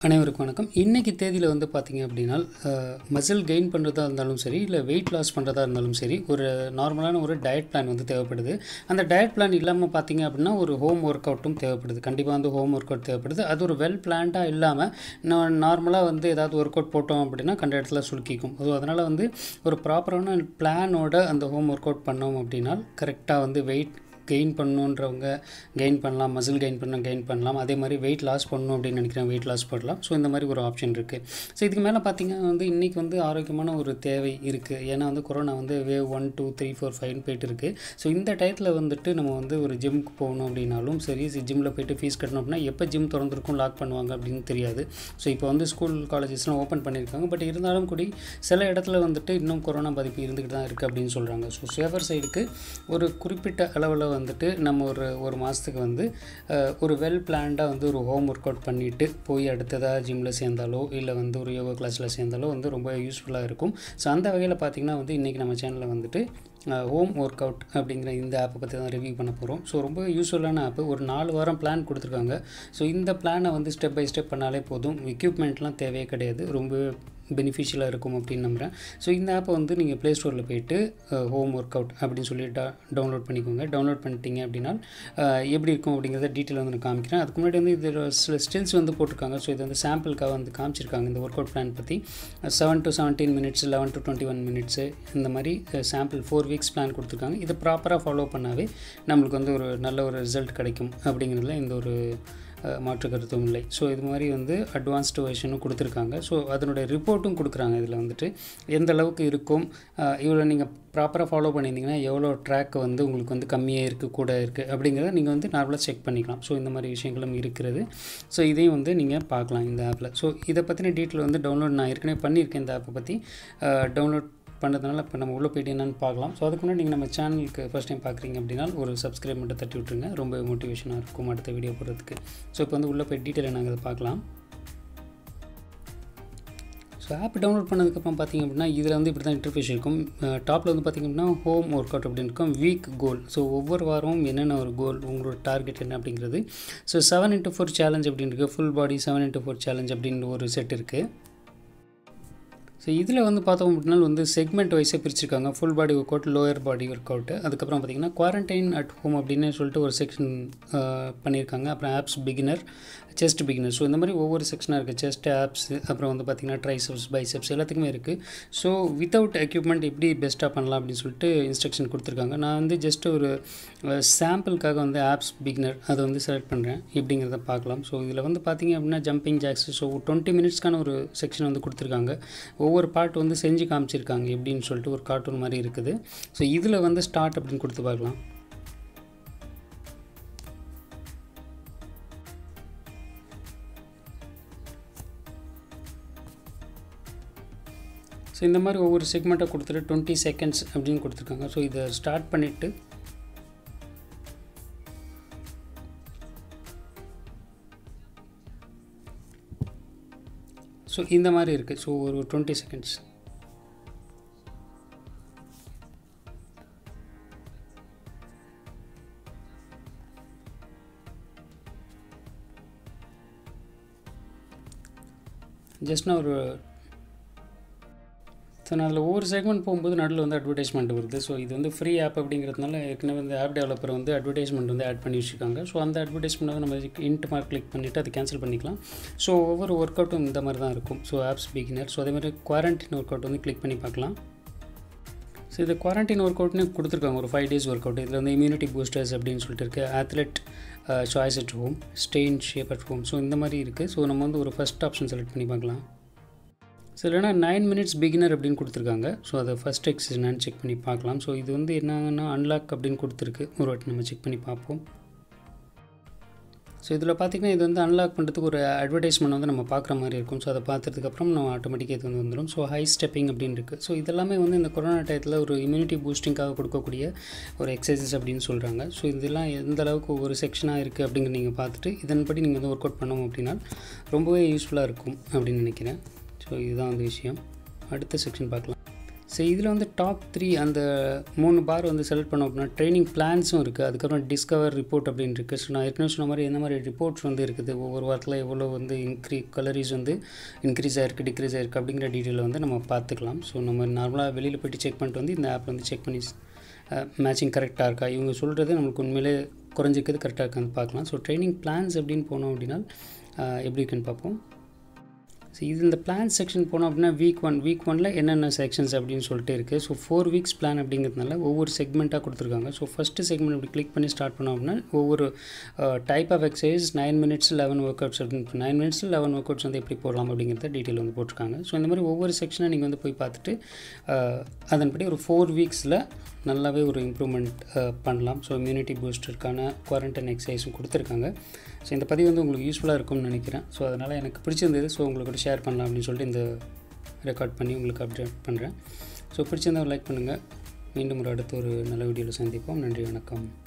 அனைவருக்கும் வணக்கம். இன்றைக்கி தேதியில் வந்து பார்த்திங்க அப்படின்னா மசில் கெயின் பண்ணுறதா இருந்தாலும் சரி, இல்லை வெயிட் லாஸ் பண்ணுறதா இருந்தாலும் சரி, ஒரு நார்மலான ஒரு டயட் பிளான் வந்து தேவைப்படுது. அந்த டயட் பிளான் இல்லாமல் பார்த்திங்க அப்படின்னா ஒரு ஹோம் ஒர்க் அவுட்டும் தேவைப்படுது. கண்டிப்பாக வந்து ஹோம் ஒர்க் அவுட் தேவைப்படுது. அது ஒரு வெல் பிளான்டாக இல்லாமல் நார்மலாக வந்து ஏதாவது ஒர்க் அவுட் போட்டோம் அப்படின்னா கண்ட இடத்துல சுருக்கிக்கும். ஸோ அதனால் வந்து ஒரு ப்ராப்பரான பிளானோட அந்த ஹோம் ஒர்க் அவுட் பண்ணோம் அப்படின்னா கரெக்டாக வந்து வெயிட் கெயின் பண்ணணுன்றவங்க கெயின் பண்ணலாம், மசில் கெயின் பண்ணலாம். அதே மாதிரி வெயிட் லாஸ் பண்ணணும் அப்படின்னு நினைக்கிறேன், வெயிட் லாஸ் பண்ணலாம். ஸோ இந்த மாதிரி ஒரு ஆப்ஷன் இருக்குது. ஸோ இதுக்கு மேலே பார்த்திங்கன்னா வந்து இன்றைக்கி வந்து ஆரோக்கியமான ஒரு தேவை இருக்குது. ஏன்னா வந்து கொரோனா வந்து வேவ் 1, 2, 3, 4, 5 போயிட்டு இருக்குது. ஸோ இந்த டயத்தில் வந்துட்டு நம்ம வந்து ஒரு ஜிம்முக்கு போகணும் அப்படின்னாலும் சரி, ஜிம்மில் போய்ட்டு ஃபீஸ் கட்டணும் அப்படின்னா எப்போ ஜிம் திறந்துருக்கும், லாக் பண்ணுவாங்க அப்படின்னு தெரியாது. ஸோ இப்போ வந்து ஸ்கூல் காலேஜஸ்லாம் ஓப்பன் பண்ணியிருக்காங்க. பட் இருந்தாலும் கூட சில இடத்துல வந்துட்டு இன்னும் கொரோனா பாதிப்பு இருந்துக்கிட்டு தான் இருக்குது அப்படின்னு சொல்கிறாங்க. ஸோ சேஃபர் சைடுக்கு ஒரு குறிப்பிட்ட அளவில் வந்துட்டு நம்ம ஒரு மாதத்துக்கு வந்து ஒரு வெல் பிளான்டாக வந்து ஒரு ஹோம் ஒர்க் அவுட் பண்ணிவிட்டு போய் அடுத்ததாக ஜிம்மில் சேர்ந்தாலோ இல்லை வந்து ஒரு யோகா கிளாஸில் சேர்ந்தாலோ வந்து ரொம்ப யூஸ்ஃபுல்லாக இருக்கும். ஸோ அந்த வகையில் பார்த்திங்கன்னா வந்து இன்றைக்கி நம்ம சேனலில் வந்துட்டு ஹோம் ஒர்க் அவுட் அப்படிங்கிற இந்த ஆப்பை பற்றி தான் ரிவ்யூ பண்ண போகிறோம். ஸோ ரொம்ப யூஸ்ஃபுல்லான ஆப்பு. ஒரு 4 வாரம் பிளான் கொடுத்துருக்காங்க. ஸோ இந்த பிளானை வந்து ஸ்டெப் பை ஸ்டெப் பண்ணாலே போதும். எக்யூப்மெண்ட்லாம் தேவையே கிடையாது. ரொம்ப பெனிஃபிஷியலாக இருக்கும் அப்படின்னு நம்புகிறேன். ஸோ இந்த ஆப்பை வந்து நீங்கள் ப்ளே ஸ்டோரில் போய்ட்டு ஹோம் ஒர்க் அவுட் அப்படின்னு சொல்லி டவுன்லோட் பண்ணிக்கோங்க. டவுன்லோட் பண்ணிட்டீங்க அப்படின்னா எப்படி இருக்கும் அப்படிங்கிறத டீட்டெயில் வந்து நான் காமிக்கிறேன். அதுக்கு முன்னாடி வந்து இதில் சில ஸ்டில்ஸ் வந்து போட்டிருக்காங்க. ஸோ இது வந்து சாம்பிளுக்காக வந்து காமிச்சிருக்காங்க இந்த ஒர்க் அவுட் பிளான் பற்றி. 7 to 17 minutes, 11 to 21 minutes இந்த மாதிரி சாம்பிள் 4 weeks பிளான் கொடுத்துருக்காங்க. இதை ப்ராப்பராக ஃபாலோ பண்ணாவே நம்மளுக்கு வந்து ஒரு நல்ல ஒரு ரிசல்ட் கிடைக்கும் அப்படிங்கிறதுல இந்த ஒரு மாற்று கருத்தும் இல்லை. ஸோ இது மாதிரி வந்து அட்வான்ஸ்டு வெர்ஷனும் கொடுத்துருக்காங்க. ஸோ அதனுடைய ரிப்போர்ட்டும் கொடுக்குறாங்க. இதில் வந்துட்டு எந்த அளவுக்கு இருக்கும், இவ்வளோ நீங்கள் ப்ராப்பராக ஃபாலோ பண்ணியிருந்தீங்கன்னா எவ்வளோ ட்ராக் வந்து உங்களுக்கு வந்து கம்மியாக இருக்குது, கூட இருக்குது அப்படிங்கிறத நீங்கள் வந்து நார்மலாக செக் பண்ணிக்கலாம். ஸோ இந்த மாதிரி விஷயங்களும் இருக்கிறது. ஸோ இதையும் வந்து நீங்கள் பார்க்கலாம் இந்த ஆப்பில். ஸோ இதை பற்றின டீட்டெயில் வந்து டவுன்லோட் நான் ஏற்கனவே பண்ணியிருக்கேன். இந்த ஆப்பை பற்றி டவுன்லோட் பண்ணுறதுனால இப்போ நம்ம உள்ளே போய்ட்டு என்னென்னு பார்க்கலாம். ஸோ அதுக்கு முன்னாடி நீங்கள் நம்ம சேனலுக்கு ஃபஸ்ட் டைம் பார்க்குறீங்க அப்படின்னா ஒரு சப்ஸ்கிரைப் மட்டும் தட்டி விட்ருங்க. ரொம்ப மோட்டிவேஷனாக இருக்கும் அடுத்த வீடியோ போடுறதுக்கு. ஸோ இப்போ வந்து உள்ளே போய் டீட்டெயில் நாங்கள் அதை பார்க்கலாம். ஸோ ஆப் டவுன்லோட் பண்ணதுக்கப்புறம் பார்த்திங்க அப்படின்னா இதில் வந்து இப்படி தான் இன்டர்ஃபேஸ் இருக்கும். டாப்பில் வந்து பார்த்திங்க அப்படின்னா ஹோம் ஒர்க் அவுட் அப்படின்னு இருக்கும், வீக் கோல். ஸோ ஒவ்வொரு வாரமும் என்னென்ன ஒரு கோல், உங்களோட டார்கெட் என்ன அப்படிங்கிறது. ஸோ 7x4 சேலஞ்ச் அப்படின்னு இருக்குது. ஃபுல் பாடி 7x4 சேலஞ்ச் அப்படின்னு ஒரு செட் இருக்குது. ஸோ இதில் வந்து பார்த்தோம் அப்படின்னா வந்து செக்மெண்ட் வைஸாக பிரிச்சிருக்காங்க. Full body workout, lower body workout, அதுக்கப்புறம் பார்த்திங்கன்னா குவாரண்டைன் அட் ஹோம் அப்படின்னு சொல்லிட்டு ஒரு செக்ஷன் பண்ணியிருக்காங்க. அப்புறம் abs beginner, chest beginner. So இந்த மாதிரி ஒவ்வொரு செக்ஷனாக இருக்குது. செஸ்ட், ஆப்ஸ், அப்புறம் வந்து பார்த்திங்கன்னா ட்ரைசெப்ஸ், பைசெப்ஸ் எல்லாத்துக்குமே இருக்குது. ஸோ வித்தவுட் எக்யூப்மெண்ட் எப்படி பெஸ்ட்டாக பண்ணலாம் அப்படின்னு சொல்லிட்டு இன்ஸ்ட்ரக்ஷன் கொடுத்துருக்காங்க. நான் வந்து ஜஸ்ட் ஒரு சாம்பிளுக்காக வந்து ஆப்ஸ் பிகினர் அதை வந்து செலக்ட் பண்ணுறேன். எப்படிங்கிறத பார்க்கலாம். ஸோ இதில் வந்து பார்த்திங்க அப்படின்னா ஜம்பிங் ஜாக்ஸ், ஸோ 20 minutesக்கான ஒரு செக்ஷன் வந்து கொடுத்துருக்காங்க. ஒவ்வொரு பார்ட் வந்து செஞ்சு காமிச்சிருக்காங்க எப்படின்னு சொல்லிட்டு ஒரு கார்ட்டூன் மாதிரி இருக்குது. ஸோ இதில் வந்து ஸ்டார்ட் அப்படின்னு கொடுத்து பார்க்கலாம். ஸோ இந்த மாதிரி ஒவ்வொரு செக்மெண்ட்டை கொடுத்துட்டு 20 seconds அப்படின்னு கொடுத்துருக்காங்க. ஸோ இதை ஸ்டார்ட் பண்ணிவிட்டு ஸோ இந்த மாதிரி இருக்குது. ஸோ ஒரு 20 seconds. ஜஸ்ட் நான் ஒரு ஸோ நான் அதில் ஒவ்வொரு செக்மெண்ட் போகும்போது நடுவில் வந்து அட்வர்டைஸ்மெண்ட் வருது. ஸோ இது வந்து ஃப்ரீ ஆப் அப்படிங்கிறதுனால ஏற்கனவே வந்து ஆப் டெவலப்பர் வந்து அட்வர்டைஸ்மெண்ட் வந்து ஆட் பண்ணி வச்சுருக்காங்க. ஸோ அந்த அட்வர்டைஸ்மெண்ட் வந்து நம்ம இன்ட் மார்க் கிளிக் பண்ணிவிட்டு அதை கேன்சல் பண்ணிக்கலாம். ஸோ ஒவ்வொரு ஒர்க் அவுட்டும் இந்த மாதிரி தான் இருக்கும். So apps beginner. ஸோ அதே மாதிரி குவாரண்டைன் ஒர்க் அவுட் வந்து கிளிக் பண்ணி பார்க்கலாம். ஸோ இது குவாரண்டைன் ஒர்க் அவுட்னு கொடுத்துருக்காங்க. ஒரு 5 days ஒர்க் அவுட். இதில் வந்து இம்யூனிட்டி பூஸ்டர்ஸ் அப்படின்னு சொல்லிட்டு இருக்குது. Athlete choice at home, stay in shape at home. So இந்த மாதிரி இருக்குது. ஸோ நம்ம வந்து ஒரு ஃபஸ்ட் ஆப்ஷன் செலக்ட் பண்ணி பார்க்கலாம். ஸோ இல்லைனா 9 minutes பிகினர் அப்படின்னு கொடுத்துருக்காங்க. ஸோ அதை ஃபஸ்ட் எக்ஸசைஸ் என்னன்னு செக் பண்ணி பார்க்கலாம். ஸோ இது வந்து என்னன்னா அன்லாக் அப்படின்னு கொடுத்துருக்கு. ஒரு வாட்டி நம்ம செக் பண்ணி பார்ப்போம். ஸோ இதில் பார்த்திங்கன்னா இது வந்து அன்லாக் பண்ணுறதுக்கு ஒரு அட்வர்டைஸ்மெண்ட் வந்து நம்ம பார்க்குற மாதிரி இருக்கும். ஸோ அதை பார்த்ததுக்கப்புறம் நம்ம ஆட்டோமேட்டிக்காக இது வந்து வந்துடும். ஸோ ஹை ஸ்டெப்பிங் அப்படின்னு இருக்குது. ஸோ இதெல்லாமே வந்து இந்த கொரோனா டயத்தில் ஒரு இம்யூனிட்டி பூஸ்டிங்காக கொடுக்கக்கூடிய ஒரு எக்ஸசைசஸ் அப்படின்னு சொல்கிறாங்க. ஸோ இதெல்லாம் எந்த அளவுக்கு ஒரு செக்ஷனாக இருக்குது அப்படிங்கிற நீங்கள் பார்த்துட்டு இதன்படி நீங்கள் வந்து ஒர்க் அவுட் பண்ணோம் அப்படின்னா ரொம்பவே யூஸ்ஃபுல்லாக இருக்கும் அப்படின்னு நினைக்கிறேன். ஸோ இதுதான் வந்து விஷயம். அடுத்த செக்ஷன் பார்க்கலாம். ஸோ இதில் வந்து டாப் 3 அந்த 3 பார் வந்து செலக்ட் பண்ணோம் அப்படின்னா ட்ரைனிங் பிளான்ஸும் இருக்குது, அதுக்கப்புறம் டிஸ்கவர் ரிப்போர்ட் அப்படின்னு இருக்குது. ஸோ நான் ஏற்கனவே சொன்ன மாதிரி எந்த மாதிரி ரிப்போர்ட்ஸ் வந்து இருக்குது, ஒவ்வொரு வாரத்தில் எவ்வளோ வந்து கலரிஸ் வந்து இன்க்ரீஸ் ஆகிருக்கு டிக்ரீஸ் ஆகிருக்கு அப்படிங்கிற டீட்டெயிலை வந்து நம்ம பார்த்துக்கலாம். ஸோ நம்ம நார்மலாக வெளியில் போய்ட்டு செக் பண்ணிட்டு வந்து இந்த ஆப் வந்து செக் பண்ணி மேட்சிங் கரெக்டாக இருக்கா, இவங்க சொல்கிறது நம்மளுக்கு உண்மையிலே குறைஞ்சிக்கிறது கரெக்டாக இருக்கான்னு பார்க்கலாம். ஸோ ட்ரைனிங் பிளான்ஸ் அப்படின்னு போனோம் அப்படின்னா எப்படி இருக்குன்னு பார்ப்போம். ஸோ இது இந்த பிளான் செக்ஷன் போனோம் அப்படின்னா வீக் ஒனில் என்னென்ன செக்ஷன்ஸ் அப்படின்னு சொல்லிட்டு இருக்குது. ஸோ 4 வீக்ஸ் பிளான் அப்படிங்கிறதுனால ஒவ்வொரு செக்மெண்ட்டாக கொடுத்துருக்காங்க. ஸோ ஃபஸ்ட்டு செக்மெண்ட் இப்படி கிளிக் பண்ணி ஸ்டார்ட் பண்ணோம் அப்படின்னா ஒவ்வொரு type of exercise 9 minutes 11 workouts அப்படின்னு 9 minutes 11 ஒர்க் அவுட்ஸ் வந்து எப்படி போடலாம் அப்படிங்கிறத டீட்டெயில் வந்து போட்டிருக்காங்க. ஸோ இந்த மாதிரி ஒவ்வொரு செக்ஷனை நீங்கள் வந்து போய் பார்த்துட்டு அதன்படி ஒரு 4 வீக்ஸில் நல்லாவே ஒரு இம்ப்ரூவ்மெண்ட் பண்ணலாம். ஸோ இம்யூனிட்டி பூஸ்டருக்கான குவாரண்டைன் எக்ஸசைஸும் கொடுத்துருக்காங்க. ஸோ இந்த பதிவு வந்து உங்களுக்கு யூஸ்ஃபுல்லாக இருக்கும்னு நினைக்கிறேன். ஸோ அதனால் எனக்கு பிடிச்சிருந்தது, ஸோ உங்களுக்கு ஷேர் பண்ணலாம் அப்படின்னு சொல்லிட்டு இந்த ரெக்கார்ட் பண்ணி உங்களுக்கு அப்டேட் பண்ணுறேன். ஸோ பிடிச்சிருந்தால் லைக் பண்ணுங்கள். மீண்டும் ஒரு அடுத்த ஒரு நல்ல வீடியோவில் சந்திப்போம். நன்றி, வணக்கம்.